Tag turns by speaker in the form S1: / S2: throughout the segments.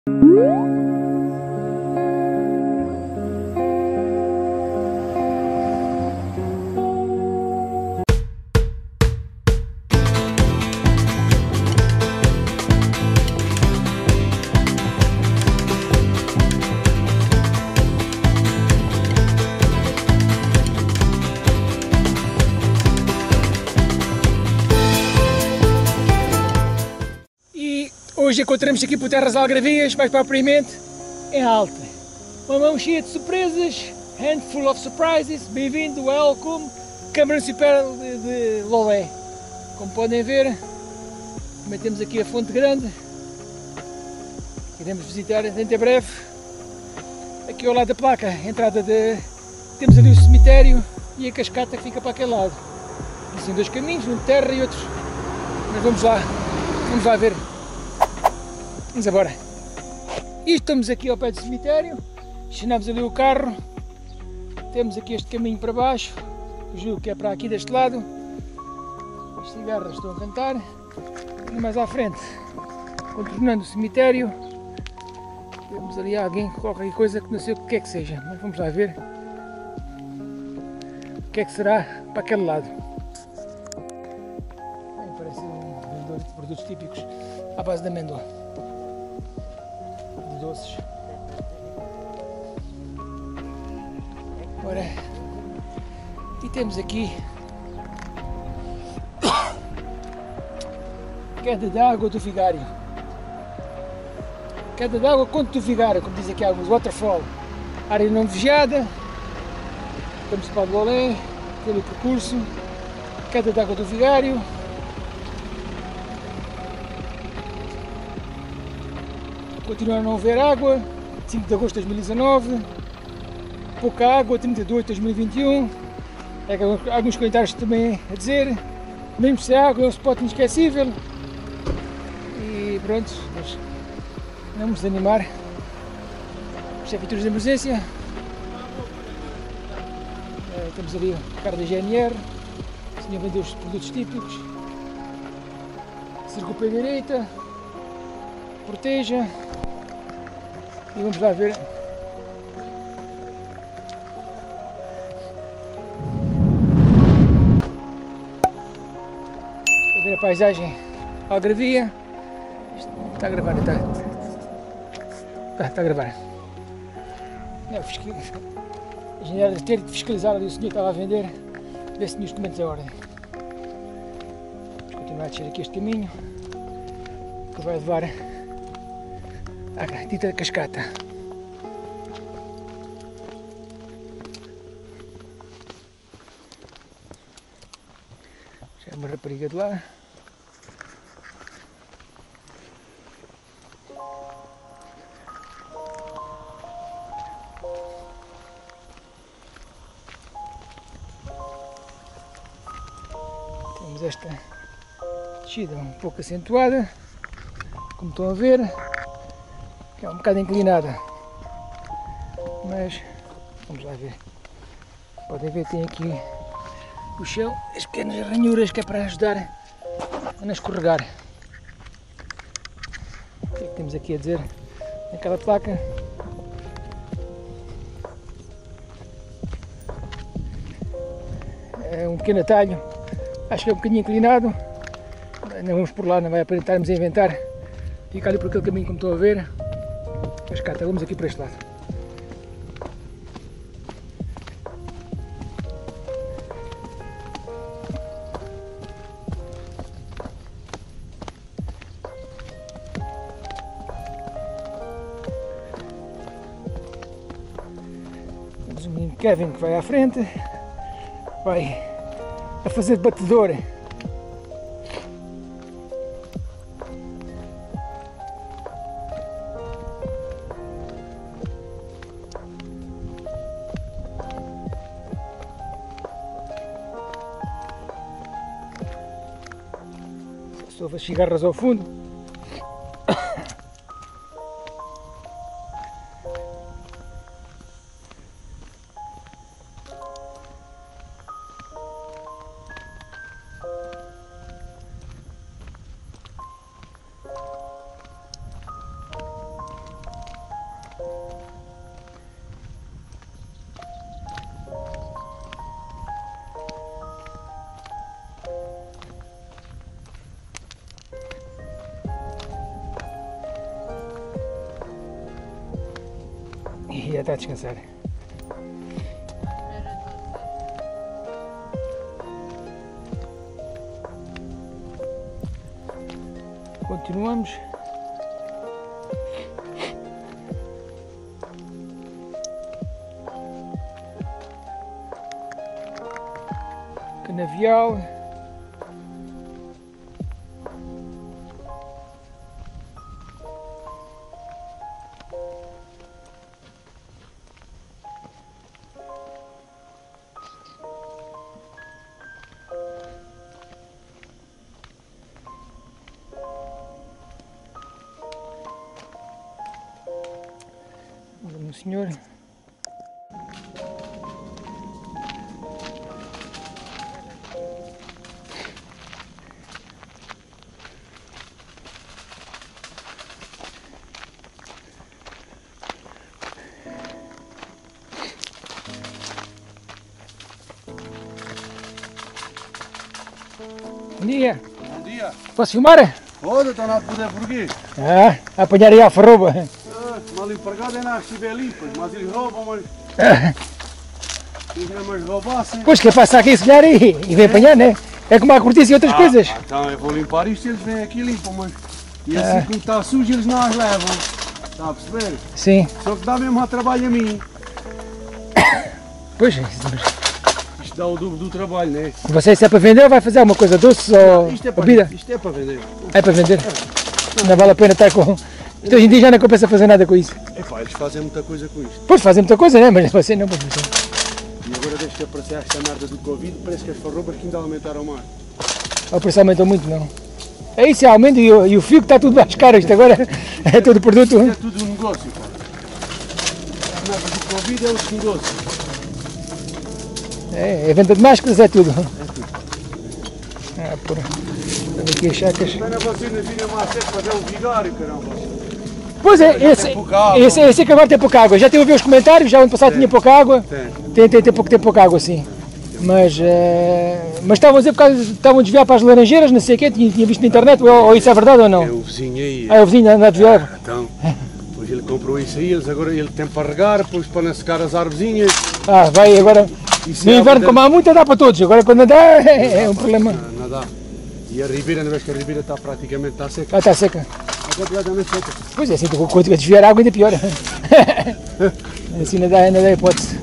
S1: Hoje encontramos aqui por Terras Algarvias, mais propriamente em Alta. Uma mão cheia de surpresas, handful of surprises, bem-vindo, welcome, Câmara Municipal de Lolé. Como podem ver, também temos aqui a Fonte Grande, iremos visitar dentro em breve. Aqui ao lado da placa, a entrada temos ali o cemitério e a cascata que fica para aquele lado. Aqui são dois caminhos, um de terra e outro, mas vamos lá ver. Vamos embora. E estamos aqui ao pé do cemitério, estacionamos ali o carro, temos aqui este caminho para baixo, julgo que é para aqui deste lado, as cigarras estão a cantar, e mais à frente, contornando o cemitério, temos ali alguém, qualquer coisa que não sei o que é que seja, mas vamos lá ver o que é que será para aquele lado. Parece um vendedor de produtos típicos à base de amêndoa. Doces. Ora, e temos aqui queda de água do Vigário. Queda de água contra do Vigário, como dizem aqui alguns, waterfall. Área não vigiada, Municipal de Lolé, pelo percurso, queda de água do Vigário. Continua a não haver água, 5 de agosto de 2019, pouca água, 30 de 8 de 2021, alguns comentários também a dizer, mesmo sem água é um spot inesquecível, e pronto, mas não vamos desanimar, isto é viaturas de emergência, temos ali o carro da GNR, o senhor vendeu os produtos típicos, circula para a direita, proteja. E vamos lá ver. Para ver a paisagem Algarvia. Está a gravar, está a gravar. Não, a engenheira deve ter de fiscalizar ali o senhor que estava a vender, ver se tinha os documentos em ordem. Vamos continuar a descer aqui este caminho que vai levar a dita cascata. Já é uma rapariga de lá. Temos esta descida um pouco acentuada, como estão a ver. É um bocado inclinada, mas vamos lá ver. Podem ver, tem aqui o chão, as pequenas ranhuras que é para ajudar a não escorregar. O que é que temos aqui a dizer naquela placa? É um pequeno atalho, acho que é um bocadinho inclinado, não vamos por lá, não vai aparentarmos a inventar. Fica ali por aquele caminho como estão a ver. Cascata, vamos aqui para este lado. Temos o menino Kevin que vai à frente, vai a fazer de batedor. Houve as cigarras ao fundo. E já está a descansar. Continuamos. Canavial. Meu senhor. Bom dia.
S2: Bom dia.
S1: Posso filmar?
S2: Pode, então não poder porquê?
S1: A apanhar aí a alfarroba.
S2: Mal empregado é nas estiver limpas, mas eles roubam, mas eles não mais roubassem.
S1: Pois que é passar aqui a selhar e vem apanhar, né? É como a cortiça e outras coisas.
S2: Então eu vou limpar isto e eles vêm aqui e limpam, mas e assim como está sujo eles não as levam. Está a perceber?
S1: Sim.
S2: Só que dá mesmo a trabalho a mim.
S1: Pois,
S2: Isto dá o dobro do trabalho, não é?
S1: você se é para vender vai fazer alguma coisa doce ou
S2: Isto é para,
S1: bebida?
S2: isto é para vender.
S1: É para vender? Não vale a pena estar com... Isto hoje em dia já não compensa fazer nada com isso.
S2: Epá, eles fazem muita coisa com isto.
S1: Pois fazem muita coisa, né? Mas você não pode fazer.
S2: E agora desde que apareceu esta merda do Covid, parece que as farrobas que ainda aumentaram mais.
S1: O preço aumentou muito, não? É isso, aumenta e o fio que está tudo mais caro. Isto agora é todo produto.
S2: É tudo um negócio, pá. A merda do Covid é outro negócio.
S1: É venda de máscaras, é tudo.
S2: É tudo.
S1: Porra. Aqui as chacas.
S2: Mas na vacina vinha mais cedo para fazer um vigário, caramba.
S1: Pois é, esse é que agora tem pouca água. Já teve a ver os comentários, já ano passado tinha pouca água. Tem pouca água, sim. Mas estavam a dizer por causa, estavam a desviar para as laranjeiras, não sei o quê, tinha visto na internet, ou isso é verdade ou não?
S2: É o vizinho aí.
S1: É o vizinho anda a desviar.
S2: Então, depois ele comprou isso aí, agora ele tem para regar, depois para não secar as arvorezinhas.
S1: Vai agora,
S2: Isso
S1: no
S2: é
S1: inverno como há muita dá para todos, agora quando dá é um problema.
S2: Não dá. E a ribeira, não vês que a ribeira está praticamente seca?
S1: Está seca.
S2: Está completamente seca.
S1: Pois é, assim, quando desviar água ainda pior. Assim não dá hipótese.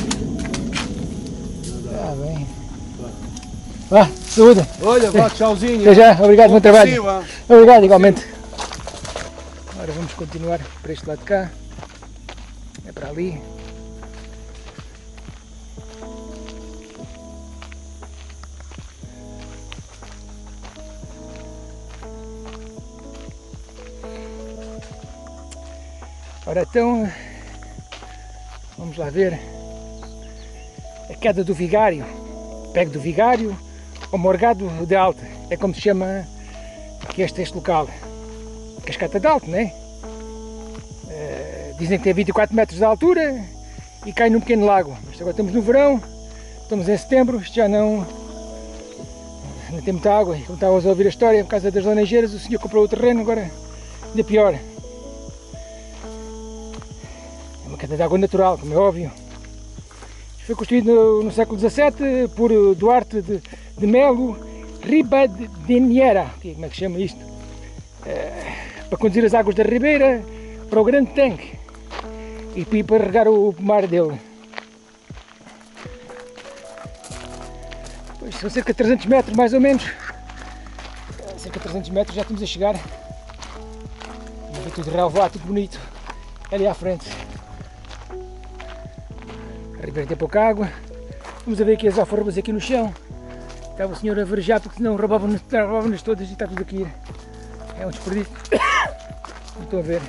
S1: Está bem. Vá, saúde.
S2: Olha, vá, tchauzinho.
S1: Até já, obrigado, bom trabalho.
S2: Sim, vá.
S1: Obrigado, igualmente. Agora vamos continuar para este lado de cá. É para ali. Ora então, vamos lá ver a queda do vigário, pego do vigário ou morgado de alta, é como se chama que este local, cascata de alto, né? Dizem que tem 24 metros de altura e cai num pequeno lago, mas agora estamos no verão, estamos em setembro, isto já não tem muita água, e como estavas a ouvir a história, por causa das laranjeiras, o senhor comprou o terreno, agora ainda pior. Uma queda de água natural, como é óbvio. Foi construído no século XVII por Duarte de Melo Ribadeniera, como é que se chama isto? Para conduzir as águas da ribeira para o grande tanque e para regar o pomar dele. Pois, são cerca de 300 metros mais ou menos. Cerca de 300 metros já estamos a chegar. Tudo relevado, tudo bonito. Ali à frente. A ribeira tem pouca água. Vamos a ver aqui as alfarrobas aqui no chão. Estava o senhor a verejar porque senão roubavam-nas todas e está tudo aqui. É um desperdício. Não estou a ver.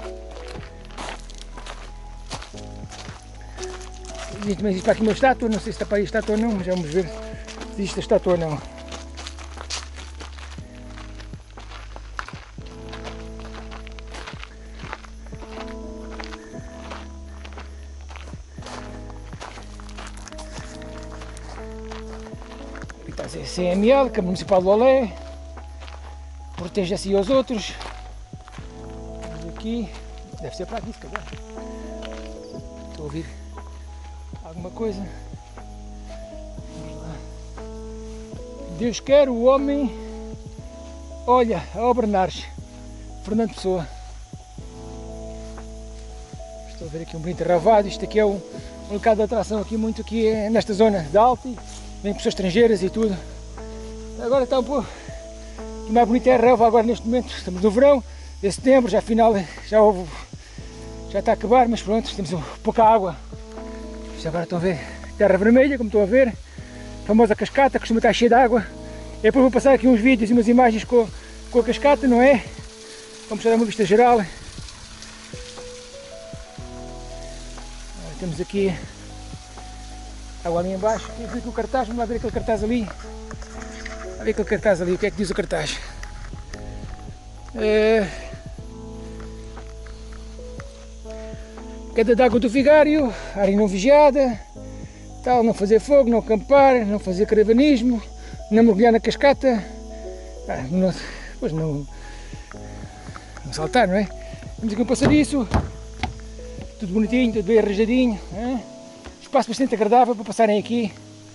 S1: Existe para aqui uma estátua, não sei se está para aí a estátua ou não, mas vamos ver se existe a estátua ou não. Fazer CML, Câmara Municipal do Olé. Protege assim aos outros. Vamos aqui. Deve ser para aqui, se calhar. Estou a ouvir alguma coisa. Vamos lá. Deus quer o homem. Olha, a obra nasce. Fernando Pessoa. Estou a ver aqui um bonito relvado. Isto aqui é um local de atração aqui, muito aqui nesta zona de Alto. Vem pessoas estrangeiras e tudo. Agora está um pouco mais bonito é a relva agora neste momento. Estamos no verão, de setembro, já afinal já está a acabar, mas pronto, temos pouca água. Isto agora estão a ver terra vermelha, como estão a ver. A famosa cascata, costuma estar cheia de água. E depois vou passar aqui uns vídeos e umas imagens com a cascata, não é? Vamos dar uma vista geral. Temos aqui água ali em baixo. Vamos ver aqui o cartaz, vamos lá ver aquele cartaz ali. Olha ver aquele cartaz ali, o que é que diz o cartaz? Queda de água do vigário, área não vigiada, tal, não fazer fogo, não acampar, não fazer caravanismo, não mergulhar na cascata, depois não saltar, não é? Temos aqui um passadiço, tudo bonitinho, tudo bem arranjadinho, espaço bastante agradável para passarem aqui.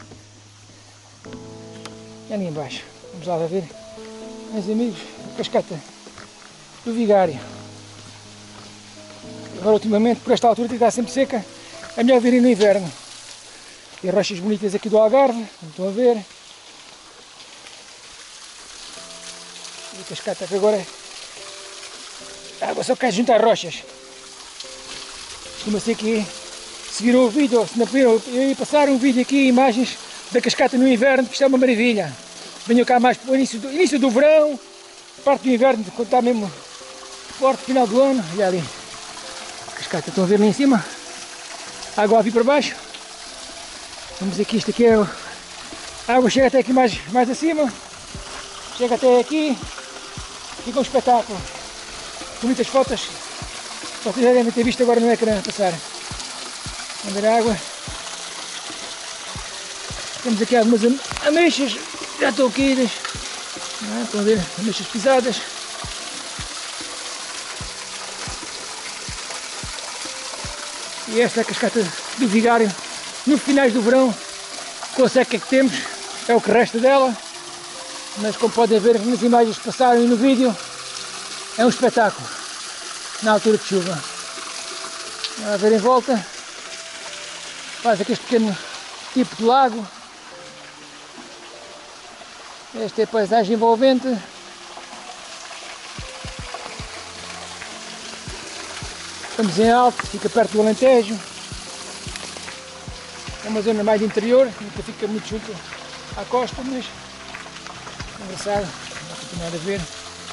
S1: E ali em baixo, vamos lá ver, meus amigos, a cascata do vigário. Agora ultimamente, por esta altura, que está sempre seca, é melhor virem no inverno. E as rochas bonitas aqui do Algarve, como estão a ver. E a cascata que agora a água só cai junto às rochas. Costuma ser que, se viram o vídeo, ou se não viram, eu ia passar um vídeo aqui, imagens da cascata no inverno, que isto é uma maravilha. Venham cá mais para o início do verão, parte do inverno, quando está mesmo forte, final do ano. E ali, a cascata, estão a ver ali em cima, a água a vir para baixo. Vamos aqui, isto aqui é, a água chega até aqui mais acima, chega até aqui, fica um espetáculo. Bonitas fotos, vocês já devem ter visto agora no ecrã a passar. Vamos ver a água. Temos aqui algumas ameixas, já estão caídas, estão a ver, ameixas pisadas. E esta é a cascata do vigário, no finais do verão, com a seca que temos, é o que resta dela, mas como podem ver nas imagens que passaram e no vídeo, é um espetáculo, na altura de chuva. A ver em volta, faz aqui este pequeno tipo de lago. Esta é a paisagem envolvente. Estamos em Alto, fica perto do Alentejo. É uma zona mais de interior, nunca fica muito junto à costa, mas é engraçado, vou continuar a ver.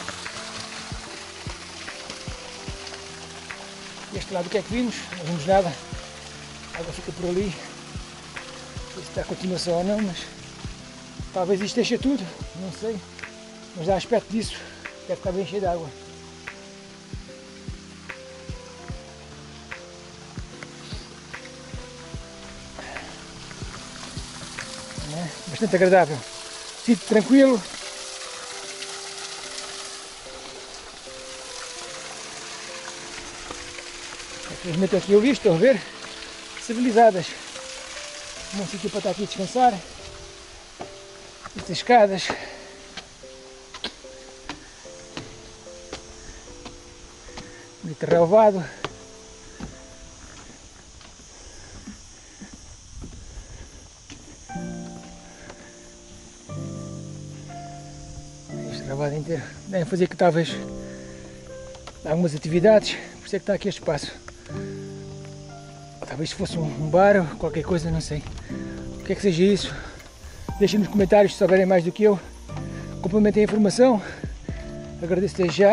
S1: Este lado o que é que vimos? Não vimos nada. A água fica por ali. Não sei se está a continuação ou não, mas talvez isto deixe tudo, não sei. Mas dá aspecto disso, deve estar bem cheio de água. Bastante agradável, sítio tranquilo. Infelizmente aqui eu vi, estão a ver, civilizadas. Um sítio para estar aqui a descansar. Estas escadas. Bonito relvado. Relvado inteiro. Devem fazer aqui talvez algumas atividades, por isso é que está aqui este espaço. Ou talvez se fosse um bar ou qualquer coisa, não sei. O que é que seja isso? Deixem nos comentários se souberem mais do que eu. Complementem a informação. Agradeço desde já.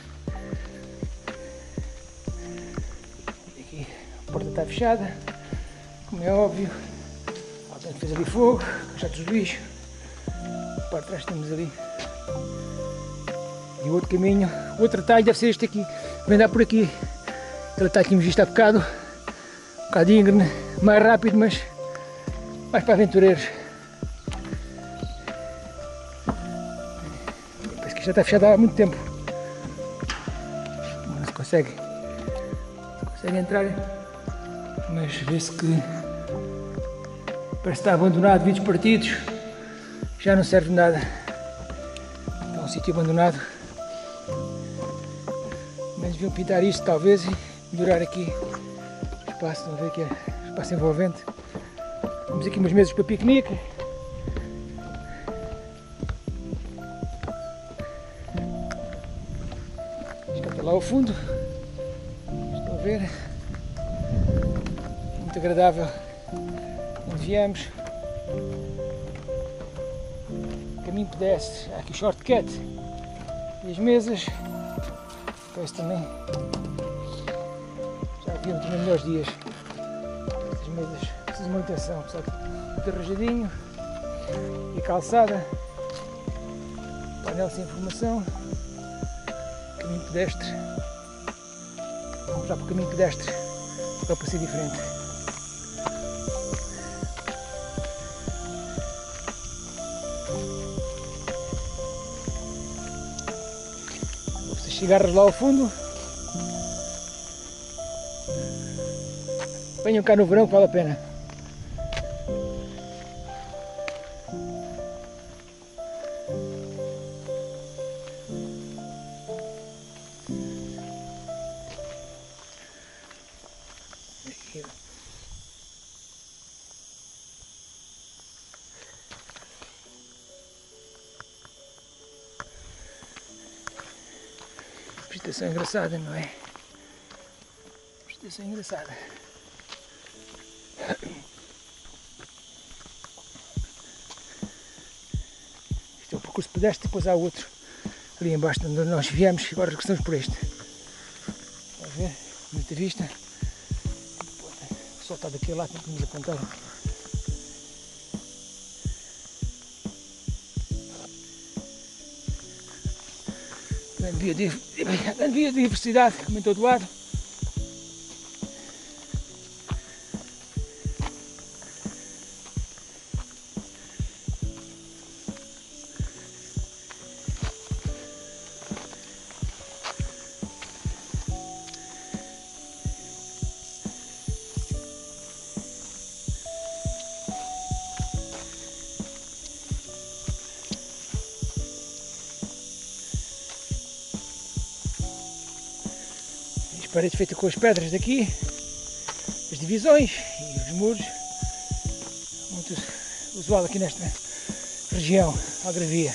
S1: Aqui a porta está fechada, como é óbvio. Alguém fez ali fogo, já dos lixos. Para trás temos ali. E o outro caminho, o outro atalho deve ser este aqui, vem dar por aqui. Aquele atalho que tínhamos visto há bocado, um bocado íngreme, mais rápido, mas mais para aventureiros. já está fechada há muito tempo. Não se consegue entrar, mas vê-se que parece que está abandonado, vidros partidos, já não serve de nada. É um sítio abandonado. Mas deviam pintar isto talvez e melhorar aqui o espaço. Estão a ver que é espaço envolvente. Temos aqui umas mesas para piquenique. Está lá ao fundo. Estão a ver? Muito agradável. Onde viemos. Caminho pedestre. Há aqui o shortcut. E as mesas. Parece também. Já haviam também melhores dias. Estas mesas precisam de manutenção. Apesar de ter rajadinho. E a calçada. Painel sem informação. Caminho pedestre. Vamos já para o caminho pedestre. Só para ser diferente. Vou cigarros lá ao fundo. Venham cá no verão que vale a pena. Vegetação engraçada, não é? Vegetação engraçada. Este é o percurso pedestre, depois há outro ali embaixo onde nós viemos e agora regressamos por este. Está a ver? Muita vista. O sol está daquele lado, tem que nos apontar. Grande biodiversidade, como em todo lado. Paredes feitas com as pedras daqui, as divisões e os muros, muito usual aqui nesta região, Algarvia.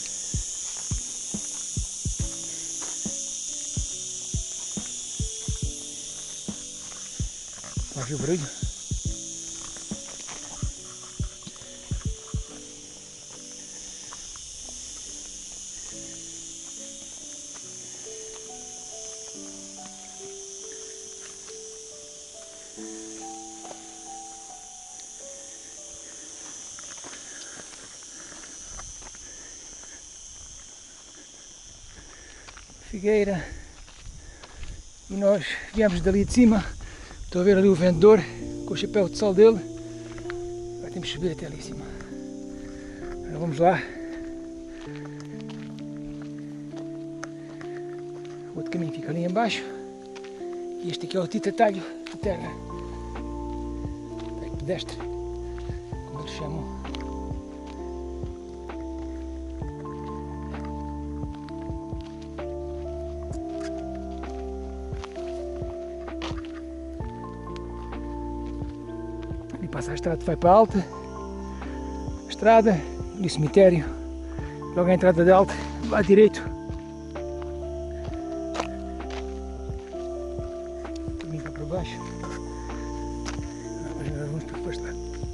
S1: Ouviu o barulho? Figueira, e nós viemos dali de cima. Estou a ver ali o vendedor com o chapéu de sol dele. Agora temos que subir até ali em cima. Agora vamos lá. O outro caminho fica ali em baixo. E este aqui é o dito atalho de terra. Atalho pedestre, como eles chamam. Passa a estrada, vai para a alta, estrada e o cemitério, logo à entrada da alta, do lado direito. O caminho vai para baixo. Agora vamos para este lado.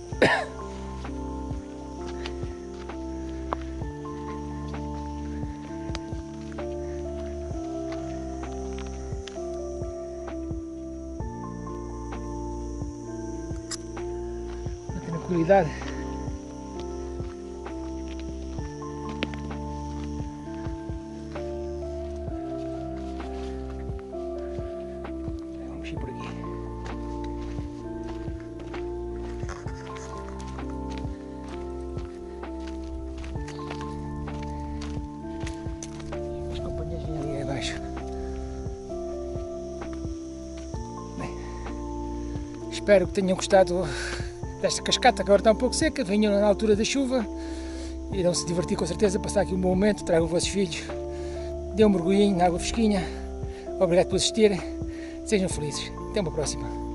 S1: Tranquilidade. Vamos ir por aqui. Espero que tenham gostado desta cascata, que agora está um pouco seca. Venham na altura da chuva, irão se divertir com certeza, passar aqui um bom momento. Tragam os vossos filhos, dêem um mergulhinho na água fresquinha. Obrigado por assistirem, sejam felizes. Até uma próxima.